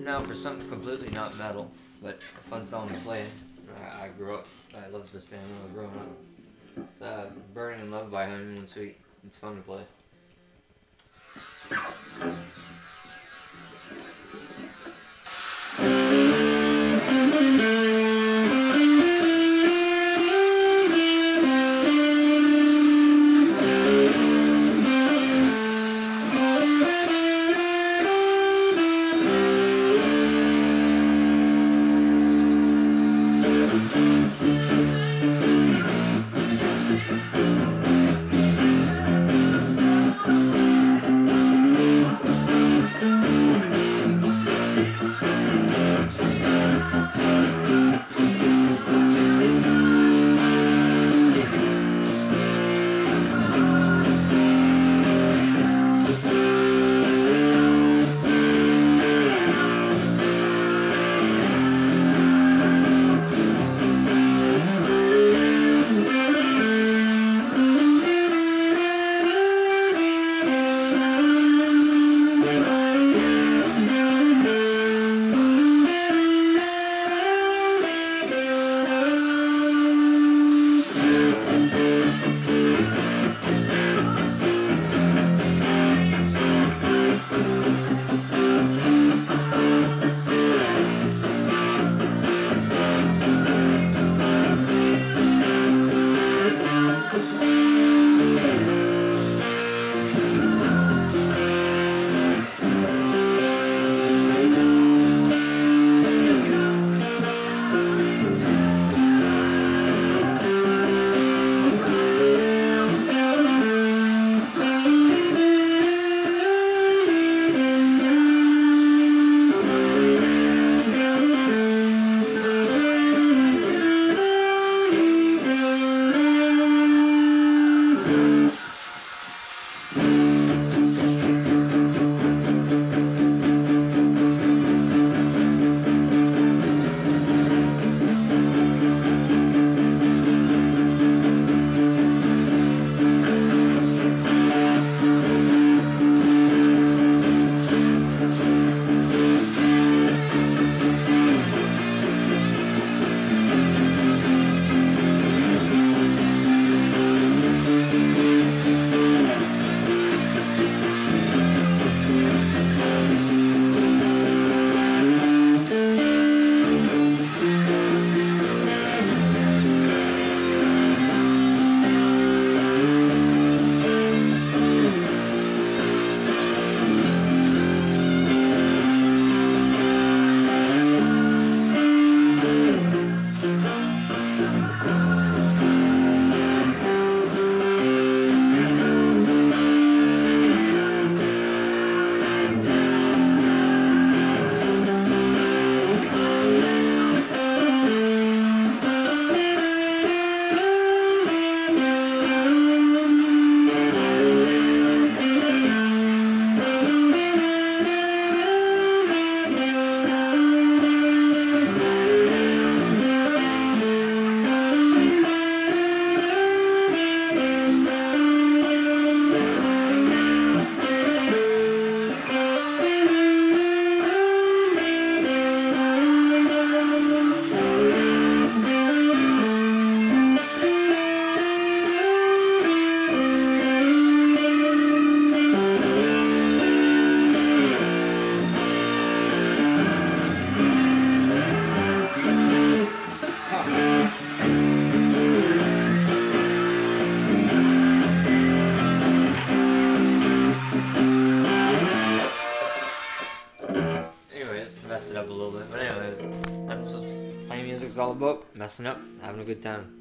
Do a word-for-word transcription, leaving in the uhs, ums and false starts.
now for something completely not metal, but a fun song to play. I, I grew up, I loved this band when I was growing up. Uh, Burning in Love by Honeymoon Suite. It's fun to play. Messed it up a little bit, but anyways, that's what playing music's all about. Messing up, having a good time.